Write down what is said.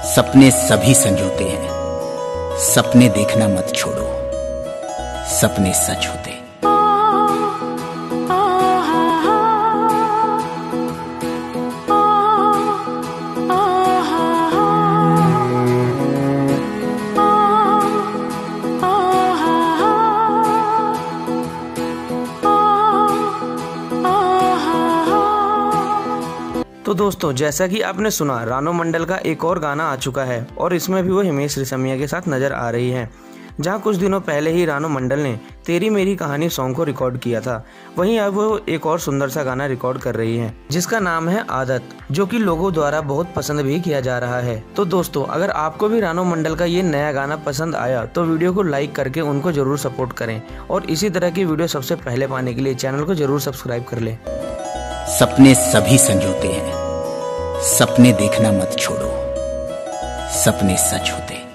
सपने सभी संजोते हैं, सपने देखना मत छोड़ो, सपने सच होते। तो दोस्तों, जैसा कि आपने सुना, रानू मंडल का एक और गाना आ चुका है और इसमें भी वो हिमेश रेशमिया के साथ नजर आ रही है। जहां कुछ दिनों पहले ही रानू मंडल ने तेरी मेरी कहानी सॉन्ग को रिकॉर्ड किया था, वहीं अब वो एक और सुंदर सा गाना रिकॉर्ड कर रही है जिसका नाम है आदत, जो कि लोगों द्वारा बहुत पसंद भी किया जा रहा है। तो दोस्तों, अगर आपको भी रानू मंडल का ये नया गाना पसंद आया तो वीडियो को लाइक करके उनको जरूर सपोर्ट करें और इसी तरह की वीडियो सबसे पहले पाने के लिए चैनल को जरूर सब्सक्राइब कर लें। सपने सभी संजोते हैं, सपने देखना मत छोड़ो, सपने सच होते।